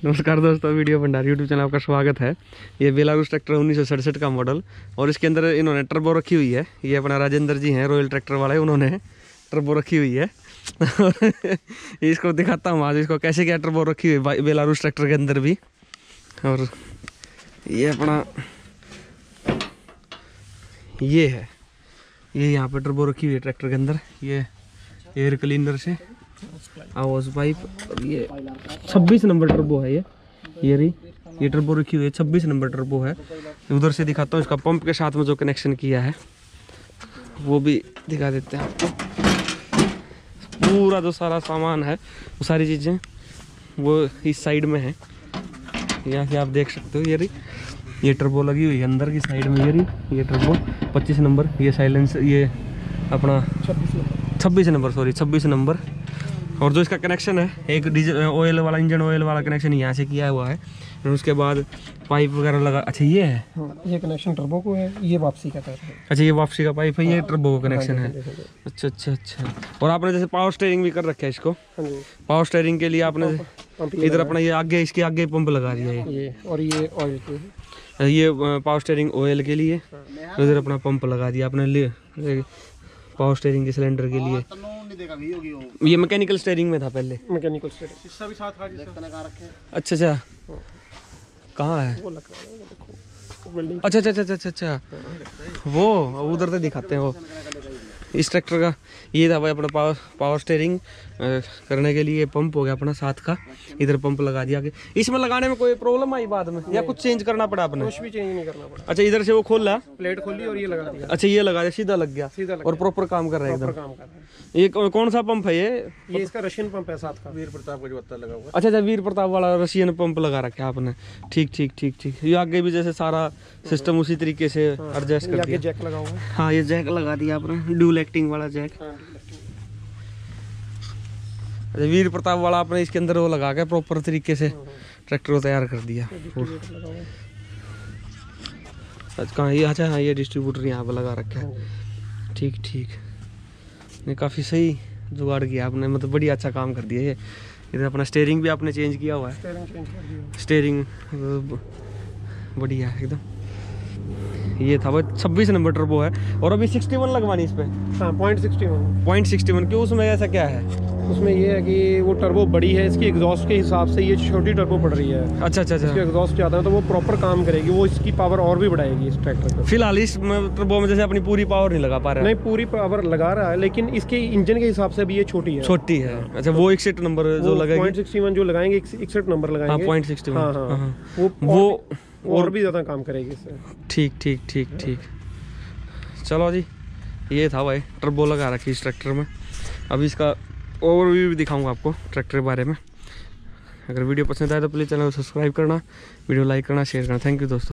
नमस्कार दोस्तों, वीडियो भंडार यूट्यूब चैनल आपका स्वागत है। ये बेलारूस ट्रैक्टर 1967 का मॉडल और इसके अंदर इन्होंने टर्बो रखी हुई है। ये अपना राजेंद्र जी हैं, रॉयल ट्रैक्टर वाले, उन्होंने टर्बो रखी हुई है। इसको दिखाता हूँ आज इसको कैसे क्या टर्बो रखी हुई है बेलारूस ट्रैक्टर के अंदर भी। और ये अपना ये है, ये यहाँ पे टर्बो रखी हुई है ट्रैक्टर के अंदर। ये एयर क्लीनर से आवाज पाइप, और ये 26 नंबर टर्बो है। ये टर्बो रखी हुई है, 26 नंबर टर्बो है। उधर से दिखाता हूँ इसका पंप के साथ में जो कनेक्शन किया है वो भी दिखा देते हैं आपको। पूरा जो सारा सामान है वो सारी चीज़ें वो इस साइड में है। यहाँ से आप देख सकते हो। ये टर्बो लगी हुई है अंदर की साइड में। ये टर्बो 25 नंबर, ये साइलेंस, ये अपना 26 नंबर। और जो इसका कनेक्शन है, एक डीजल ऑयल वाला, इंजन ऑयल वाला कनेक्शन यहाँ से किया हुआ है। और उसके बाद पाइप वगैरह लगा। अच्छा ये है, ये कनेक्शन टर्बो को है, ये वापसी का पाइप है। अच्छा ये वापसी का पाइप है, ये टर्बो का कनेक्शन है। अच्छा। और आपने जैसे पावर स्टीयरिंग भी कर रखा है इसको। पावर स्टीयरिंग के लिए आपने इधर अपना ये आगे, इसके आगे पंप लगा दिया है ये। और ये ऑयल के, ये पावर स्टीयरिंग ऑयल के लिए इधर अपना पंप लगा दिया आपने पावर स्टीयरिंग के सिलेंडर के लिए। ये मैकेनिकल स्टीयरिंग में था पहले। Mechanical steering. अच्छा कहाँ है? अच्छा वो उधर से दिखाते हैं वो इस ट्रैक्टर का। ये था भाई अपना पावर स्टीयरिंग करने के लिए पंप हो गया अपना साथ का। इधर पंप लगा दिया। इसमें लगाने में कोई प्रॉब्लम आई बाद में या कुछ चेंज करना पड़ा आपने? कुछ भी चेंज नहीं करना पड़ा। अच्छा इधर से वो खोला, प्लेट खोली और ये लगा दिया। अच्छा ये लगा दिया, सीधा लग गया और प्रॉपर काम कर रहा है एकदम। ये कौन सा पंप है ये इसका रशियन पंप है साथ का, वीर प्रताप का जो आता लगा हुआ। अच्छा वीर प्रताप वाला रशियन पंप लगा रखा है आपने। ठीक। ये आगे भी जैसे सारा सिस्टम उसी तरीके से एडजस्ट कर दिया। जैक लगा हुआ है। हाँ ये जैक लगा दिया आपने, ड्यूल एक्टिंग वाला जैक। अच्छा वीर प्रताप वाला आपने इसके अंदर वो लगा के प्रॉपर तरीके से ट्रैक्टर को तैयार कर दिया। कहाँ ये? अच्छा हाँ ये डिस्ट्रीब्यूटर यहाँ पे लगा रखा है। ठीक नहीं, काफ़ी सही जुगाड़ किया आपने, मतलब बढ़िया अच्छा काम कर दिया। ये इधर अपना स्टीयरिंग भी आपने चेंज किया हुआ है। स्टीयरिंग बढ़िया है एकदम। ये था भाई 26 नंबर टर्बो है। और अभी 61 लगवानी इस पे। हाँ 0.61। क्यों, उसमें ऐसा क्या है? उसमें ये है कि वो टर्बो बड़ी है, इसकी एग्जॉस्ट के हिसाब से ये छोटी टर्बो पड़ रही है। अच्छा इसकी एग्जॉस्ट ज़्यादा है तो वो प्रॉपर काम करेगी, वो इसकी पावर और भी बढ़ाएगी इस ट्रैक्टर को। फिलहाल इस टर्बो में जैसे अपनी पूरी पावर नहीं लगा पा रहा है। नहीं पूरी पावर लगा रहा है, लेकिन इसके इंजन के हिसाब से भी ये छोटी है। अच्छा वो 61 नंबर जो लगेगी, 0.61 जो लगाएंगे, 61 नंबर लगाएंगे। 0.61। हाँ वो और भी ज़्यादा काम करेगी इससे। ठीक। चलो जी, ये था भाई टर्बो लगा रखी इस ट्रैक्टर में। अभी इसका ओवरव्यू भी दिखाऊंगा आपको ट्रैक्टर के बारे में। अगर वीडियो पसंद आए तो प्लीज़ चैनल को सब्सक्राइब करना, वीडियो लाइक करना, शेयर करना। थैंक यू दोस्तों।